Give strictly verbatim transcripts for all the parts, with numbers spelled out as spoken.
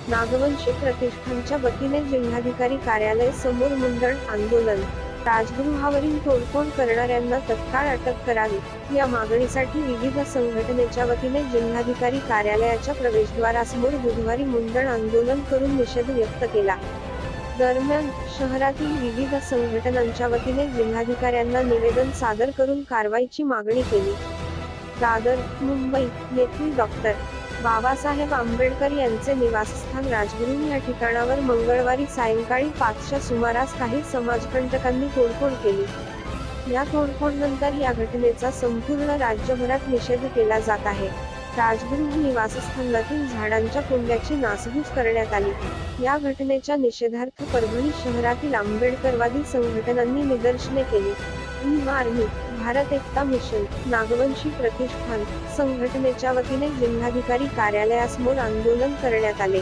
नागवंशी प्रतिष्ठानच्या वतीने जिल्हाधिकारी कार्यालय समोर मुंडण आंदोलन। राजगृहावरील तोडफोड करणाऱ्यांना तत्काळ अटक करावी, या मागणीसाठी विविध संघटनेच्या वतीने जिल्हाधिकारी कार्यालयाच्या प्रवेशद्वारासमोर बुधवारी मुंडण आंदोलन करून निषेध व्यक्त केला। दरम्यान, शहरातील विविध संघटनांच्या वतीने जिल्हाधिकाऱ्यांना निवेदन सादर करून कारवाईची मागणी केली। दादर, मुंबई येथील डॉक्टर बाबासाहेब आंबेडकर यांचे निवासस्थान राजगृह या ठिकाणावर मंगळवारी सायंकाळी पाचच्या सुमारास काही समाजकंटकांनी तोडफोड केली। या तोडफोडनंतर या घटनेचा संपूर्ण राज्यभरात निषेध केला जात आहे। राजगृह निवासस्थानातील झाडांच्या कुंड्याची नासधूस करण्यात आली। या घटनेच्या निषेधार्थ परभणी शहरातील आंबेडकरवादी संघटनांनी निदर्शने केली। भीम आर्मी, भारत एकता मिशन, नागवंशी प्रतिष्ठान संघटनेच्या वतीने जिल्हाधिकारी कार्यालयासमोर आंदोलन करण्यात आले।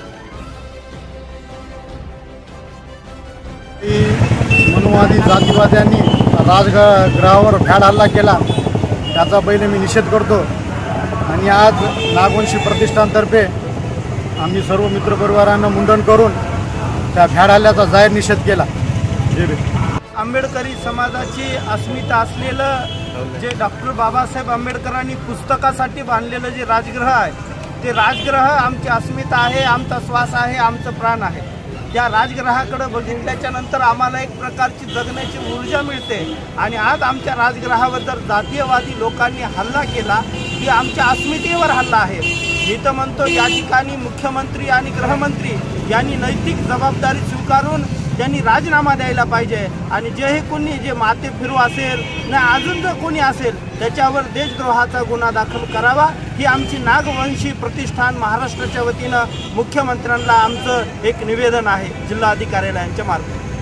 मनुवादी जातीवाद्यांनी राजगृहावर भ्याड हल्ला केला, त्याचा पहिले मी निषेध करतो। आणि आज नागवंशी प्रतिष्ठानतर्फे आम्ही सर्व मित्रपरिवारांना मुंडन करून त्या भ्याड हल्ल्याचा जाहीर निषेध केला। आंबेडकरी समाजाची अस्मिता असलेलं जे डॉक्टर बाबासाहेब आंबेडकरांनी पुस्तकासाठी बांधलेलं जे राजगृह आहे, ते राजगृह आमची अस्मिता आहे, आमचा श्वास आहे, आमचं प्राण आहे। त्या राजगृहाकडे बघितल्याच्या नंतर आम्हाला एक प्रकारची जगण्याची ऊर्जा मिळते। आणि आज आमच्या राजगृहावर जर जातीयवादी लोकांनी हल्ला केला, ही आमच्या अस्मितेवर हल्ला आहे। मी तर म्हणतो या ठिकाणी मुख्यमंत्री आणि गृहमंत्री यांनी नैतिक जबाबदारी स्वीकारून त्यांनी राजीनामा द्यायला पाहिजे। आणि जे हे कोणी जे माते फिरू असेल ना अजून जर कोणी असेल त्याच्यावर देशद्रोहाचा गुन्हा दाखल करावा, ही आमची नागवंशी प्रतिष्ठान महाराष्ट्राच्या वतीनं मुख्यमंत्र्यांना आमचं एक निवेदन आहे जिल्हाधिकाऱ्यांच्या मार्फत।